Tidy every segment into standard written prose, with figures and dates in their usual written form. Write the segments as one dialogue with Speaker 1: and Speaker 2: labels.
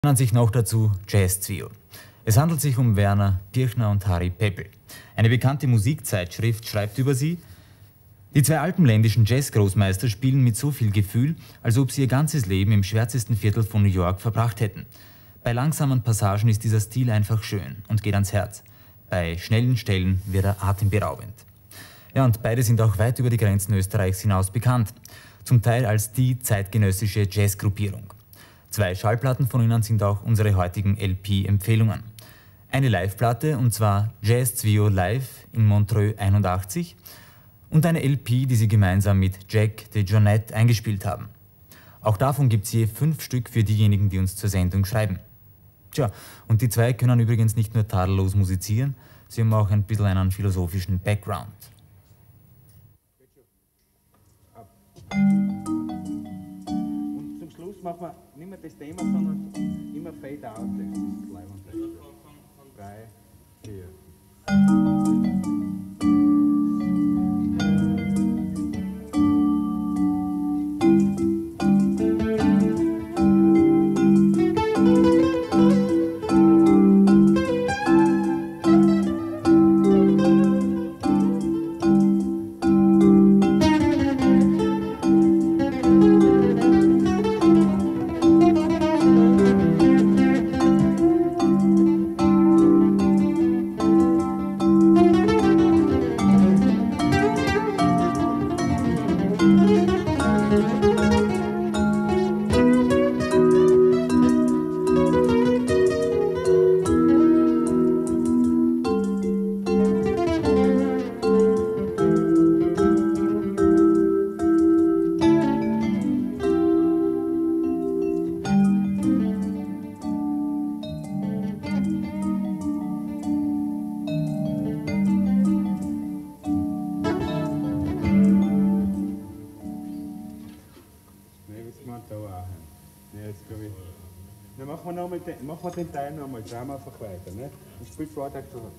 Speaker 1: Nennt sich noch dazu Jazz Trio. Es handelt sich um Werner Pirchner und Harry Peppel. Eine bekannte Musikzeitschrift schreibt über sie: Die zwei alpenländischen Jazz-Großmeister spielen mit so viel Gefühl, als ob sie ihr ganzes Leben im schwärzesten Viertel von New York verbracht hätten. Bei langsamen Passagen ist dieser Stil einfach schön und geht ans Herz. Bei schnellen Stellen wird er atemberaubend. Ja, und beide sind auch weit über die Grenzen Österreichs hinaus bekannt. Zum Teil als die zeitgenössische Jazzgruppierung. 2 Schallplatten von ihnen sind auch unsere heutigen LP-Empfehlungen. Eine Live-Platte, und zwar Jazz Trio Live in Montreux 81, und eine LP, die sie gemeinsam mit Jack DeJohnette eingespielt haben. Auch davon gibt es je 5 Stück für diejenigen, die uns zur Sendung schreiben. Tja, und die zwei können übrigens nicht nur tadellos musizieren, sie haben auch ein bisschen einen philosophischen Background.
Speaker 2: Und zum Schluss machen wir nicht mehr das Thema, sondern immer Fade Out. Das ist live und 3, 4. Dann machen wir den Teil nochmal, drehen wir einfach weiter. Ne? Und spielt Vortag zurück.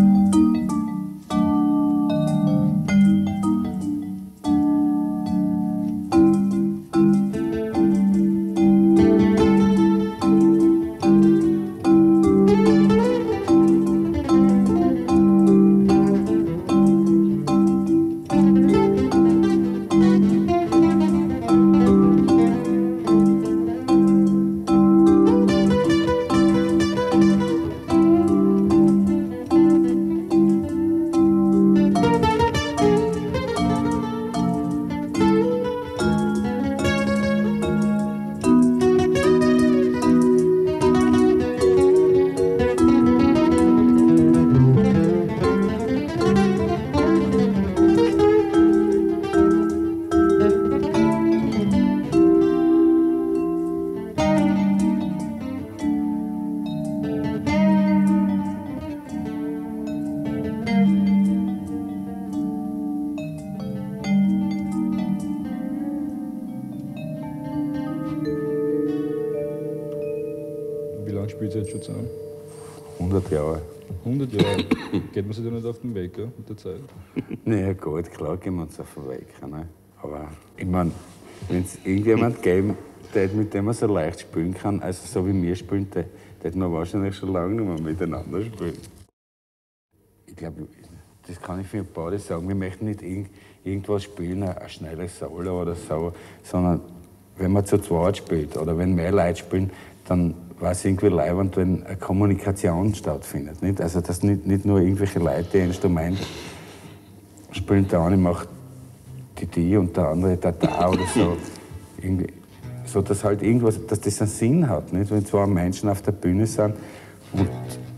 Speaker 3: Wie lange spielt ihr jetzt schon zusammen?
Speaker 4: 100 Jahre.
Speaker 3: 100 Jahre. Geht man sich da nicht auf den Weg, ja, mit der Zeit?
Speaker 4: Naja gut, klar gehen wir uns auf den Weg. Ne? Aber ich meine, wenn es irgendjemand geben würde, mit dem man so leicht spielen kann, also so wie wir spielen, dann hätten wir wahrscheinlich schon lange nicht mehr miteinander spielen. Ich glaube, das kann ich für beide sagen, wir möchten nicht irgendwas spielen, ein schnelles Solo oder so, sondern wenn man zu zweit spielt oder wenn mehr Leute spielen, dann war es irgendwie leibend, wenn eine Kommunikation stattfindet. Nicht? Also dass nicht nur irgendwelche Leute die Instrumente spielen, der eine macht die und der andere da oder so. Irgendwie, so dass halt irgendwas, dass das einen Sinn hat. Nicht? Wenn 2 Menschen auf der Bühne sind und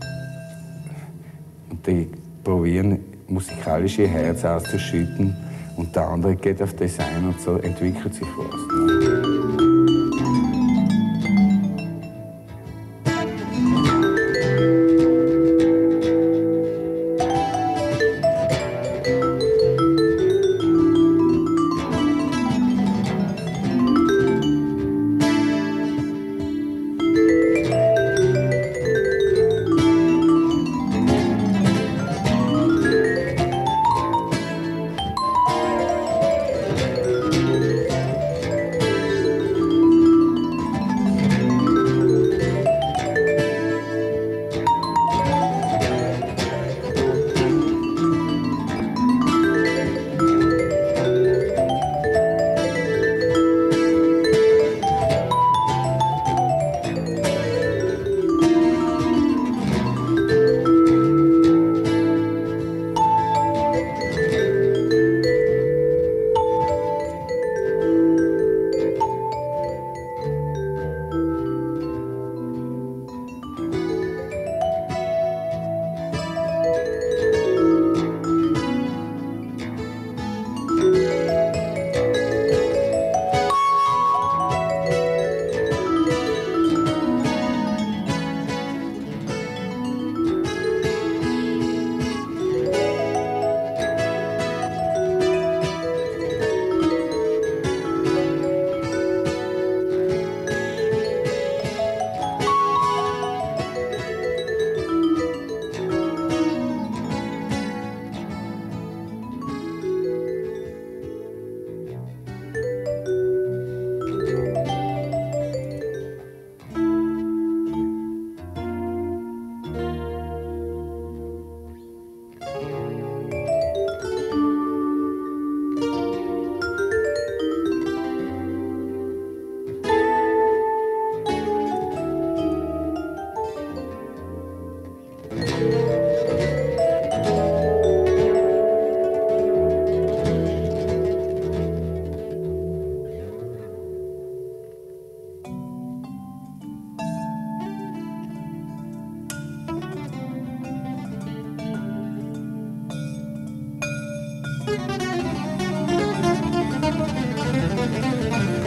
Speaker 4: die probieren, musikalische Herz auszuschütten und der andere geht auf das ein und so entwickelt sich was.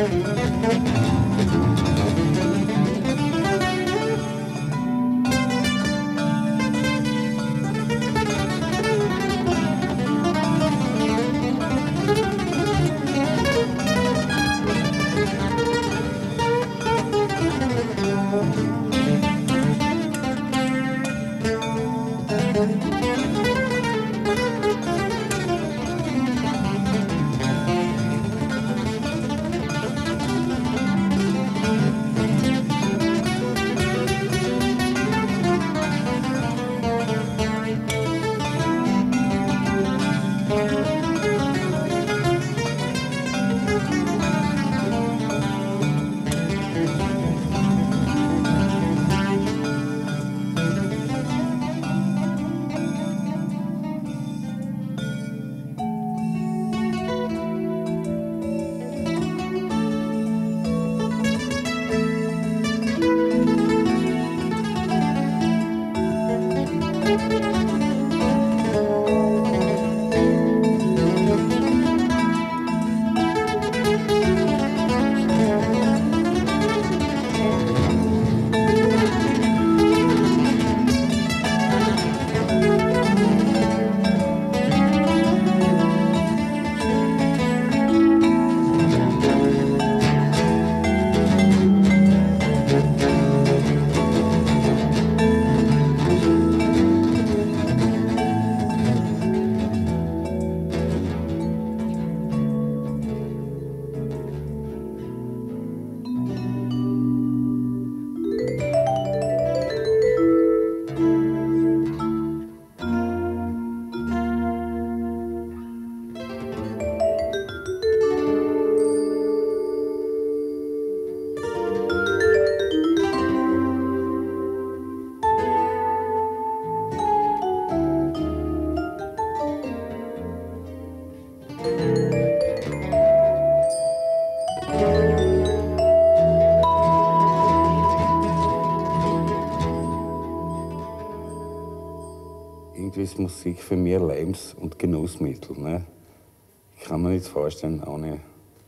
Speaker 4: Irgendwie ist Musik für mich ein Lebens- und Genussmittel. Ne? Ich kann mir nicht vorstellen, ohne.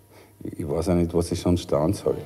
Speaker 4: Ich weiß auch nicht, was ich schon standhalte.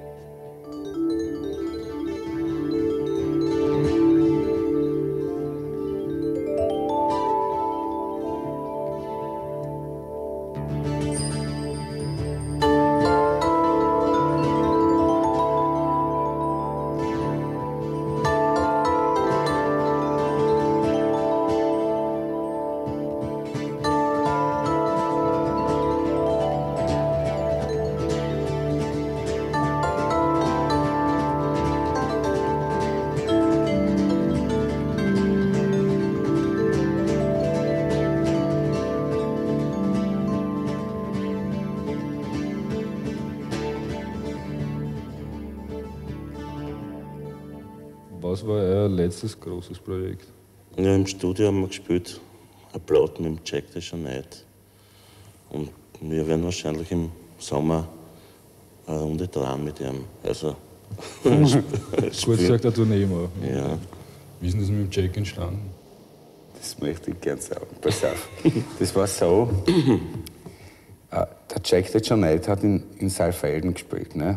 Speaker 3: Was war euer letztes großes Projekt?
Speaker 5: Ja, im Studio haben wir gespielt, eine Platte mit dem Jack DeJohnette. Und wir werden wahrscheinlich im Sommer eine Runde dran mit ihm. Also,
Speaker 3: Kurz gesagt, eine Tournee machen.
Speaker 5: ja.
Speaker 3: Wie ist denn das mit dem Jack entstanden?
Speaker 4: Das möchte ich gerne sagen. Pass auf. Das war so, der Jack DeJohnette hat in Saalfelden gespielt. Ne?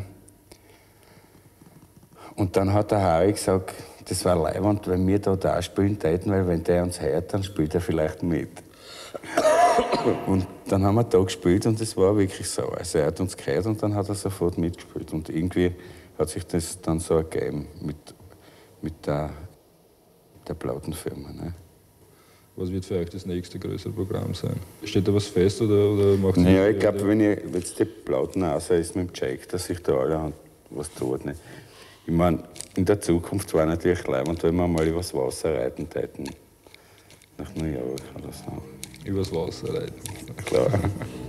Speaker 4: Und dann hat der Harry gesagt, das war leiwand, wenn wir da spielen täten, weil wenn der uns hört, dann spielt er vielleicht mit. Und dann haben wir da gespielt und das war wirklich so. Also er hat uns gehört und dann hat er sofort mitgespielt. Und irgendwie hat sich das dann so ergeben mit der Plattenfirma. Ne?
Speaker 3: Was wird für euch das nächste größere Programm sein? Steht da was fest oder macht ihr?
Speaker 4: Naja, ich glaube, wenn ich jetzt die Platten raus ist mit dem Jack, dass sich da alle was tut. Ne? Ich meine, in der Zukunft war natürlich leibend, wenn wir mal übers Wasser reiten täten. Nach New York oder so.
Speaker 3: Übers Wasser reiten.
Speaker 4: Klar.